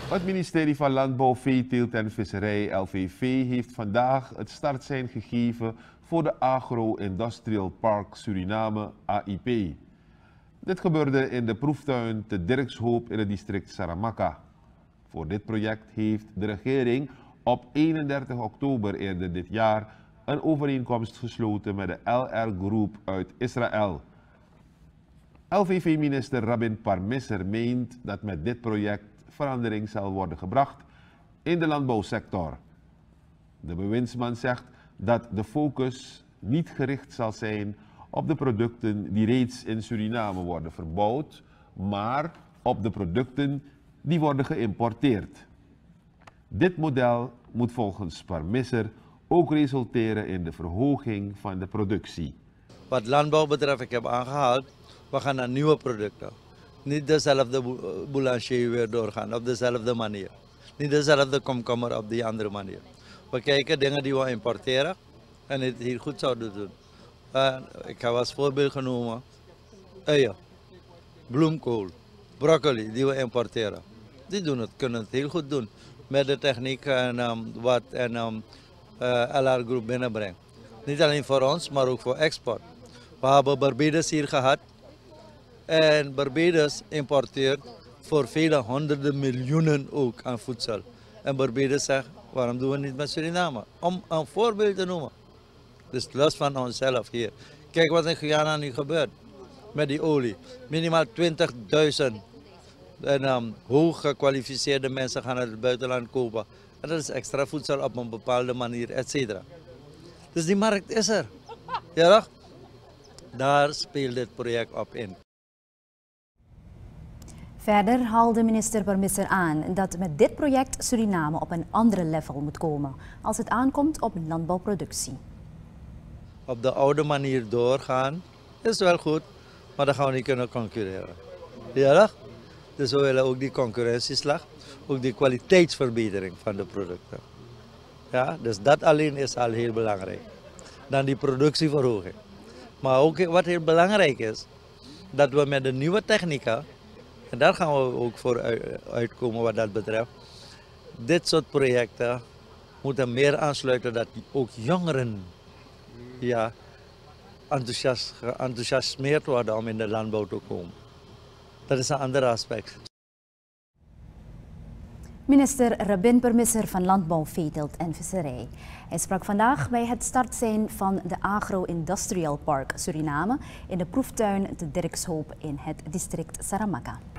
Het ministerie van Landbouw, Veeteelt en Visserij, LVV, heeft vandaag het startsein gegeven voor de Agro-Industrial Park Suriname, AIP. Dit gebeurde in de proeftuin te Dirkshoop in het district Saramacca. Voor dit project heeft de regering op 31 oktober eerder dit jaar een overeenkomst gesloten met de LR Group uit Israël. LVV-minister Rabin Parmisser meent dat met dit project verandering zal worden gebracht in de landbouwsector. De bewindsman zegt dat de focus niet gericht zal zijn op de producten die reeds in Suriname worden verbouwd, maar op de producten die worden geïmporteerd. Dit model moet volgens Parmisser ook resulteren in de verhoging van de productie. Wat landbouw betreft, ik heb aangehaald, we gaan naar nieuwe producten. Niet dezelfde boulanger weer doorgaan op dezelfde manier. Niet dezelfde komkommer op die andere manier. We kijken dingen die we importeren en het hier goed zouden doen. Ik heb als voorbeeld genomen uien, bloemkool, broccoli die we importeren. Die kunnen het heel goed doen met de techniek en wat LR Group binnenbrengt. Niet alleen voor ons, maar ook voor export. We hebben Barbados hier gehad. En Barbados importeert voor vele honderden miljoenen ook aan voedsel. En Barbados zegt, waarom doen we niet met Suriname? Om een voorbeeld te noemen. Dus los van onszelf hier. Kijk wat in Guyana nu gebeurt met die olie. Minimaal 20.000 hoog gekwalificeerde mensen gaan uit het buitenland kopen. En dat is extra voedsel op een bepaalde manier, et cetera. Dus die markt is er. Ja, toch? Daar speelt dit project op in. Verder haalde minister Parmisser aan dat met dit project Suriname op een andere level moet komen als het aankomt op landbouwproductie. Op de oude manier doorgaan is wel goed, maar dan gaan we niet kunnen concurreren. Ja, toch? Dus we willen ook die concurrentieslag, ook die kwaliteitsverbetering van de producten. Ja, dus dat alleen is al heel belangrijk. Dan die productieverhoging. Maar ook wat heel belangrijk is, dat we met de nieuwe technica, en daar gaan we ook voor uitkomen wat dat betreft, dit soort projecten moeten meer aansluiten dat ook jongeren enthousiasmeerd worden om in de landbouw te komen. Dat is een ander aspect. Minister Rabin Parmisser van Landbouw, Veeteelt en Visserij. Hij sprak vandaag bij het startsein van de Agro-Industrial Park Suriname in de proeftuin te Dirkshoop in het district Saramacca.